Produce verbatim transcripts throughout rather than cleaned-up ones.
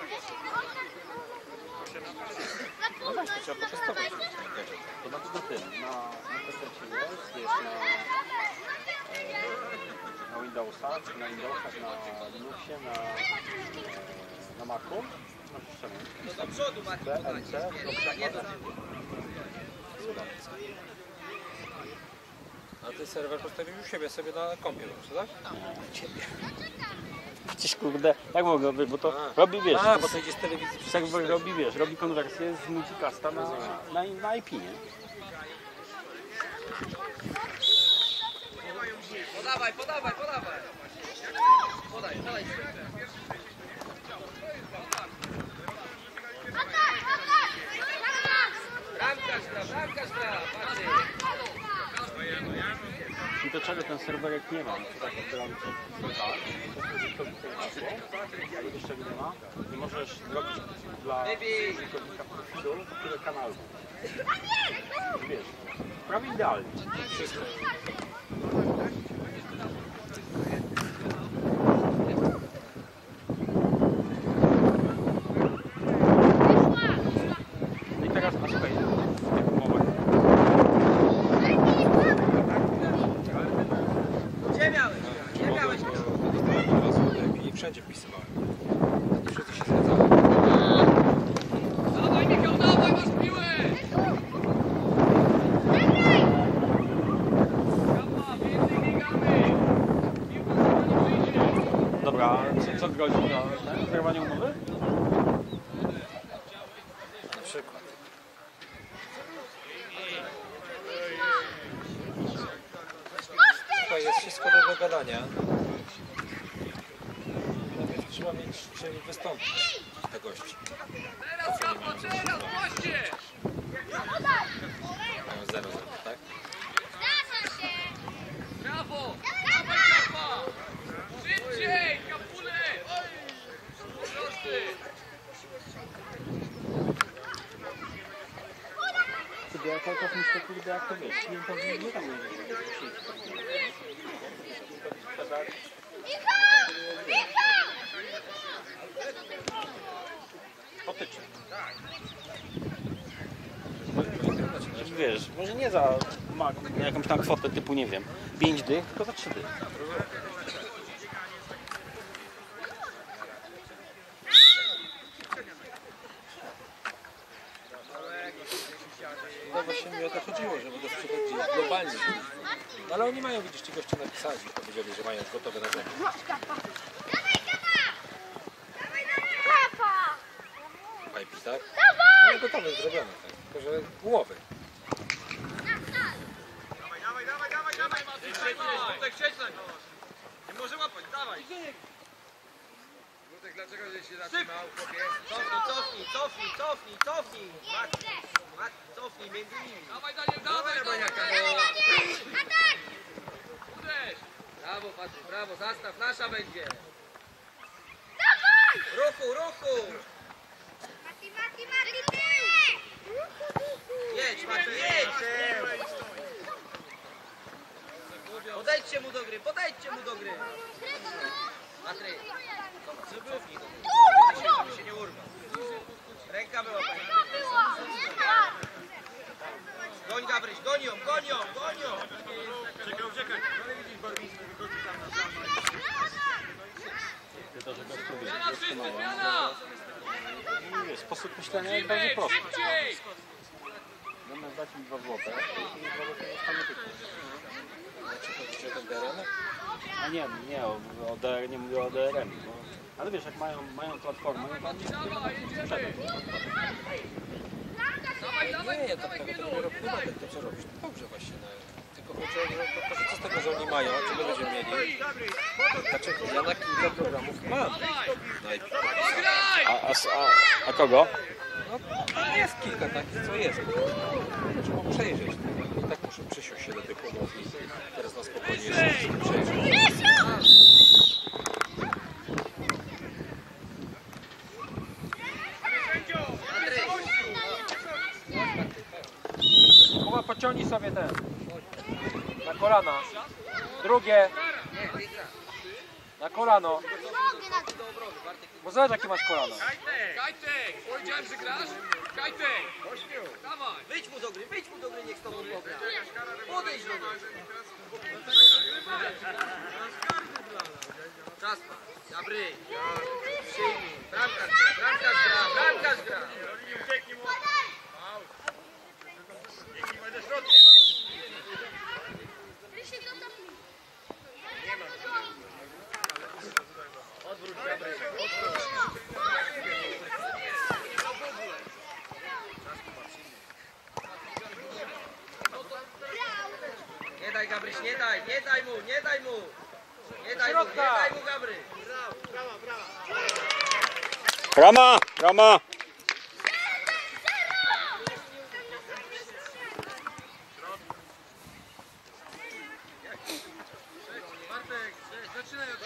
No właśnie, trzeba potestować. To na na tym, na, na P C jest, jest na, e, na Windowsach, na Windowsach, na Linuxie, na, e, na Macu. No do przodu Maciej podać. Nie do tyłu. A ty serwer postawił u siebie sobie na kompie, tak? U ciebie. Przecież kurde, jak mogę być, bo to a. robi, wiesz, a, bo to idzie z telewizji. serwer robi, wiesz, robi konwersję z multicasta na, na, na I P, nie? Podawaj, podawaj, podawaj. Podaj, podaj. Bramkarz gra, bramkarz gra, patrzcie. I do czego ten serwerek nie ma? Tak odbieramy ale jeszcze nie ma. Nie możesz zrobić dla użytkownika profilu, tyle kanałów. Wiesz, prawie idealnie. Wszystko. No i teraz na swojej w tych umowach. Gdzie miałeś? Gdzie miałeś? I wszędzie wpisywałem. Wszyscy się zgadzały. Dawaj Michał, dawaj, masz piłę! Dobra, co, co grozi na zerwanie umowy? Na przykład. Słuchaj, jest wszystko do dogadania. Najpierw trzeba mieć czym wystąpić te gości. Teraz, Kapo, teraz, goście! Mają zero zero, tak? Brawo! Dawaj, Kapa! Szybciej, Kapule! Prosty! Sobie ja cały czas myślę, kurde, jak to wiesz, klientowi nie tam nie potyczę. Wiesz, może nie za jakąś tam kwotę typu, nie wiem, pięć dych, tylko za trzy dych. No właśnie mi o to chodziło, żeby go sprzedać gdzieś globalnie. No ale oni mają, widzisz, ci goście napisali, powiedzieli, że mają gotowe na zewnątrz. I P, tak? No gotowe, zrobione, tak? Tylko, że umowy. Dawaj, dawaj, dawaj, dawaj, dawaj! Tutaj siedź na nią! Nie może łapać, dawaj! Wódek, dlaczego się zatrzymał, chłopie? Cofnij, cofnij, cofnij, cofnij, cofnij! Mati, Mati, cofnij między nimi! Dawaj, Daniel, dawaj, dawaj! Atak! Uderz! Brawo, Patryk, brawo, zastaw, nasza będzie! Dawaj! Ruchu, ruchu! Mati, Mati, Mati, ty! Jedź, Mati, jedź! Podejdźcie mu do gry, podejdźcie mu do gry! Patryk, cofnij do gry, żeby się nie urwał. Ręka była, panie. Goń, Gabryś, goń ją, goń ją, goń ją! Uciekaj, uciekaj! Sposób myślenia jest bardzo prosty. Zamiast dać im dwa złote, to im dwa złote zostanie tylko. Czy chodzi o ten D R M? A nie, nie, o, o D R, nie mówię o D R M. No. Ale wiesz, jak mają, mają platformę, to tam sprzedać. Nie, ja to dopiero prywatek to co robisz. To dobrze właśnie. No. Tylko chodzi o to, że co z tego, że oni mają, czego będziemy mieli. Znaczy, ja na kilka programów mam. Najpierw. A, a, a, a kogo? No, jest kilka takich, co jest. Trzeba przejrzeć. I tak muszę przysiąść się do tych umów i teraz na spokojnie jeszcze przejrzeć. Kuba, pociągnij sobie ten. Na kolana. Drugie. Na kolano. Do obrony, Bartek. Bo zobacz jakie masz kolana. Kajtek! Powiedziałem, że grasz? Kajtek! Dawaj! Wyjdź mu do gry, wyjdź mu do gry, niech z tobą pogra. Podejdź do gry. Czas ma. Dobry. Przyjmij. Bramkarz gra, bramkarz gra, bramkarz gra. Odwróć, dobry. Nie daj, Gabryś, nie daj, nie daj mu, nie daj mu. Nie daj mu, nie daj mu, Gabry. Brama! Brama! Bartek, zaczynaj od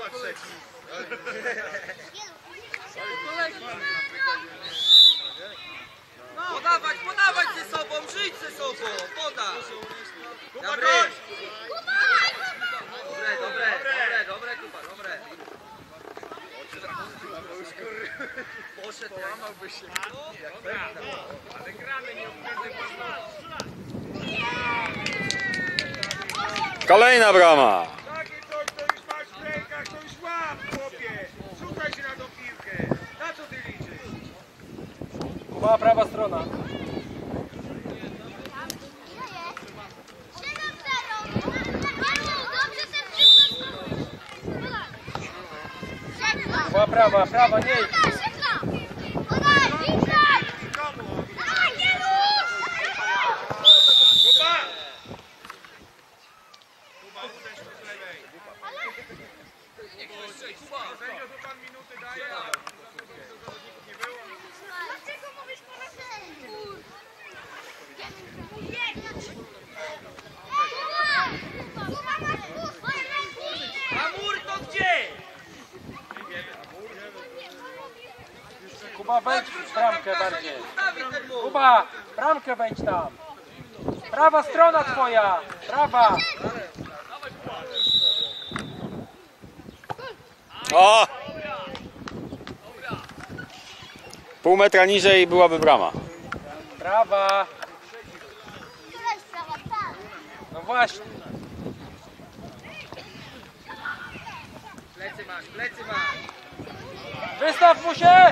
Podawać, podawać ze sobą, żyć ze sobą, podać. Dobry. Dobre, dobre, dobre, dobre, Kuba, dobre. Poszedł, łamałby się. Ale gramy, nie ukradaj Kolejna brama! Takie coś, to już masz w rękach, to już łap, chłopie! Szukaj się na tą piłkę! Na co ty liczysz? Kuba, prawa strona. Kuba, prawa, prawa, nie idź. Kuba! Kuba, uderz to z lewej. Sędzio, to pan minuty daje, a zawodników nie było. Dlaczego mówisz po naszemu? A mur to gdzie? Kuba, wejdź w bramkę bardziej. Ustawi ten mur. Kuba, bramkę wejdź tam. Prawa strona twoja. Prawa. O! Pół metra niżej byłaby brama. Prawa. No właśnie. Plecy masz, plecy masz. Wystaw mu się.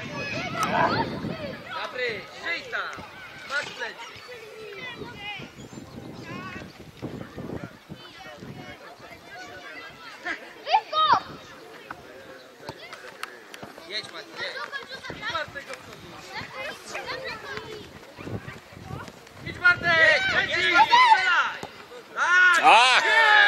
Dobry, żyj tam. Masz plecy. Jedź, Maciej, jedź. Bartek do przodu. Idź, Bartek! Jedź, jedź, jedź, strzelaj! Tak! Ach!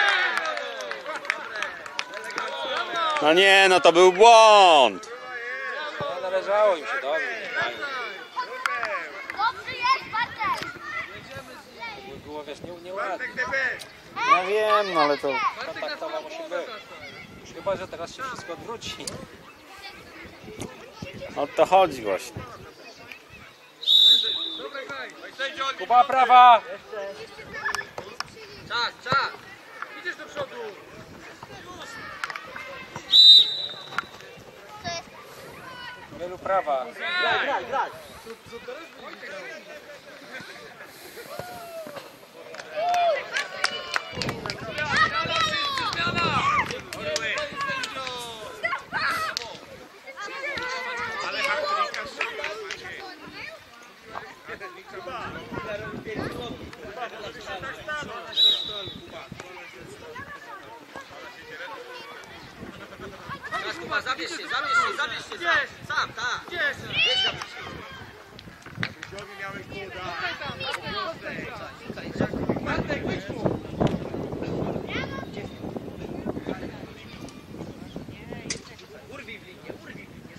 Dobre. No nie, no to był błąd! No, należało im się, dobrze. Fajnie. Dobrze jest, Bartek! Nie było, wiesz, nie, nieładnie. Bartek D B! Ja wiem, no ale to... Kontaktowa musi być. Chyba, że teraz się wszystko odwróci. O to chodzi właśnie. Kuba, prawa. Czas, czas! Idziesz do przodu! Wielu prawa. Graj, graj, graj! Ale Haktrika strzelił, Maciej. Czas, Kuba, zabierz się, zabierz się, zabierz się! Gdzie? Sam, tak! Gdzie jest? Jedź, zabierz się! Grzegorzowi miałeś kuda. Bartek, wyjdź tu! Urwij w linię, urwij w linię,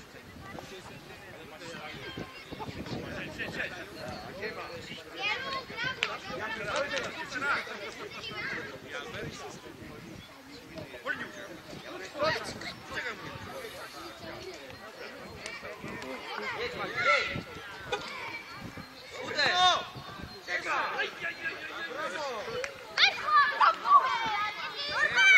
jedź, Maciej, jedź! Uderz! Czekaj! Brawo!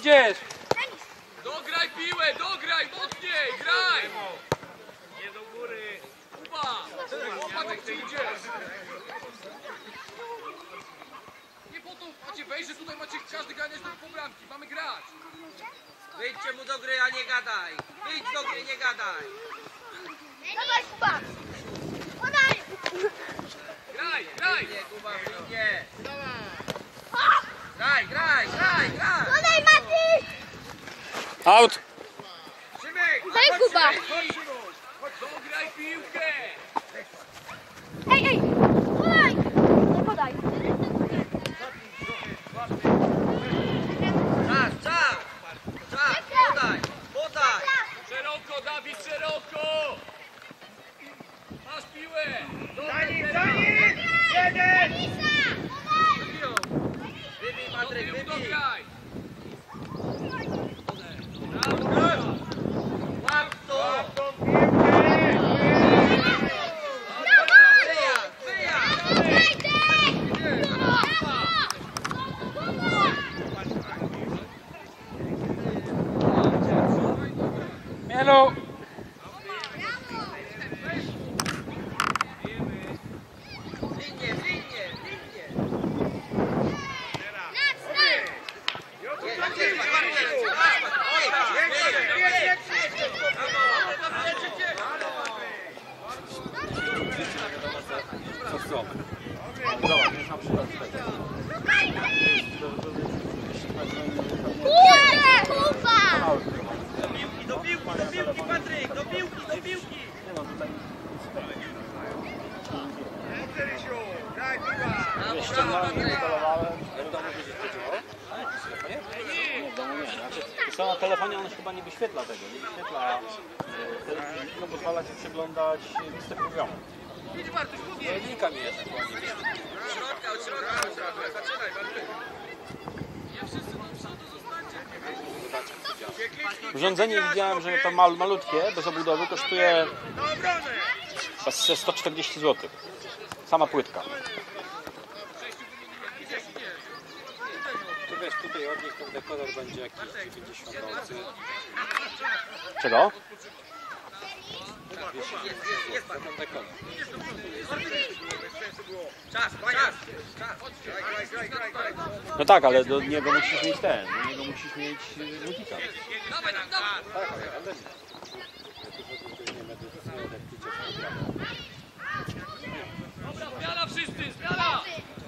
idziesz? Dograj piłę, dograj, mocniej, graj! Nie do góry. Kuba! Łopatek ty idziesz! Nie po to macie wejść, że tutaj macie każdy ganiać do bramki. Mamy grać! Wyjdźcie mu do gry, a nie gadaj! Wyjdź do gry, nie gadaj! Dawaj, Kuba! Podaj! Graj, graj! Nie, Kuba, nie! Graj, graj, graj, graj! Podaj, Mati! Out! Szymek! Daj, Kuba! Chodź, Szymuś! Dograj piłkę! Ej, ej! Podaj! Nie podaj! Czas, czas! Czas, podaj, podaj! Szeroko, Dawid, szeroko! Masz piłę! Za nim, za nim! Jeden! Wybij, Patryk, Tył, wybij! dograj! Łap to! Łap tą piłkę! Wyjazd, wyjazd! Mielu! W linię, w linię, w linię! Jedź, Co są? Zobacz, jest na przykład tego. Kuba! Do piłki, do piłki, Patryk, do piłki, do piłki! Nie no, tutaj Dobrze, Rysiu! Daj, Kuba! nie ściągnąłem, nie instalowałem. W domu będzie to działało? Nie, w domu nie. Znaczy, co na telefonie on chyba nie wyświetla tego, nie wyświetla e, telewizji, no pozwala ci przeglądać listę programów. Linka mi jest. Od środka, od środka, od środka, zaczynaj, Patryk! Urządzenie widziałem, że to mal, malutkie, bez obudowy, kosztuje Na obronę! chyba sto czterdzieści złotych. Sama płytka. Tu wiesz, tutaj od nich ten dekoder będzie jakiś dziewięćdziesiąt nocy. Czego? Jest, jest, jest, Za ten dekoder. czas, czas, czas! Graj, graj, graj, graj! No tak, ale do niego musisz mieć ten, do niego musisz mieć y, multika. Dawaj, dawaj, dawaj! Tak, ale ode mnie. Ja tu nie będę dostawał, jak idzie Dobra, zmiana wszyscy, zmiana!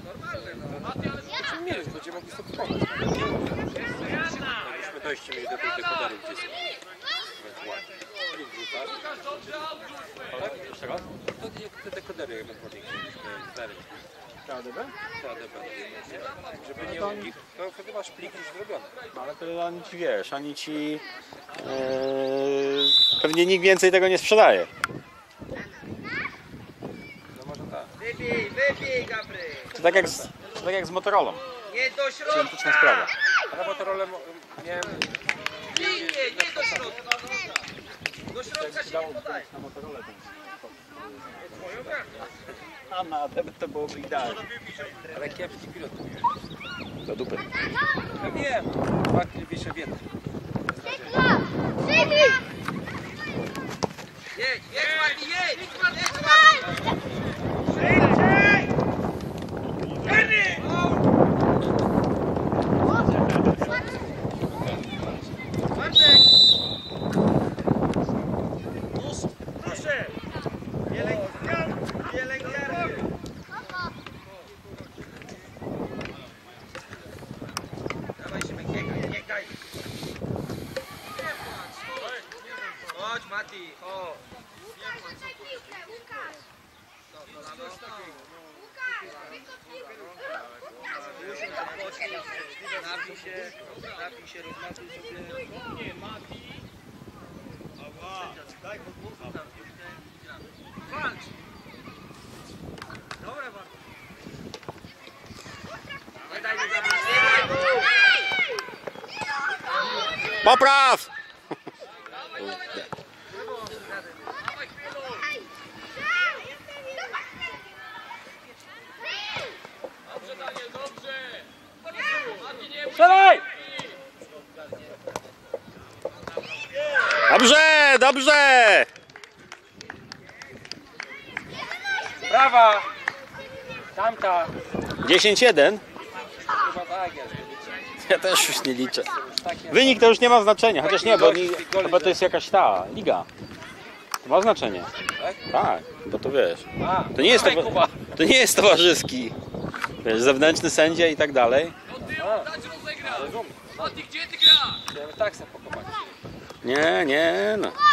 w mieli, będziemy mogli sobie pomóc. Jakbyśmy dojście mieli do tych dekoderów gdzieś. Ewentualnie. Lub wrzucasz. Dobrze, odrzućmy! Tak? Jeszcze raz? To nie, te dekodery ewentualnie chcieliśmy znaleźć. K D B? K D B. Żeby nie u nich, to wtedy masz plik już zrobiony. No ale to oni ci wiesz, oni ci... Yy, pewnie nikt więcej tego nie sprzedaje. No może tak. Wybij, wybij, Gabry! To tak jak z, to tak jak z Motorolą. Nie do Identyczna środka! sprawa. A na Motorola miałem... Nie, nie, nie do środka! Do środka się nie podaje! Na Motorolę a na A D B to byłoby idealnie. Ale kiepski pilot. Do dupy. Ja wiem, dwa kilwisze w jednym. Jedź, jedź, Mati, jedź! Jedź, Mati! Szybciej! Henry! Bartek! Proszę! Pielęgniarkę! Dawaj się, biegaj, biegaj! Chodź, Mati, chodź! Muszę odpocząć, napij się, napij się, rozmawiaj sobie. Nie, Mati! Daj podwórku tam piłkę i gramy. Walcz! Dobra, Bartek. Nie daj mu zabrać, nie daj mu! Popraw! Dawaj, chwielu! Dobrze, Daniel, dobrze! Mati, nie bój się! Strzelaj! dobrze! Brawa! Tamta. dziesięć jeden. Chyba tak jest. Ja też już nie liczę. Takie... Wynik to już nie ma znaczenia, chociaż nie, bo, ni- bo to jest jakaś ta liga. To ma znaczenie. Tak? Tak, bo to wiesz. A, To nie jest, dawaj, towa- Kuba. to nie jest towarzyski. Wiesz, zewnętrzny sędzia i tak dalej. A, Dać rozegrać. rozumiem. Mati, gdzie ty grasz? Chciałem tak sobie pokopać. Nie, nie, no.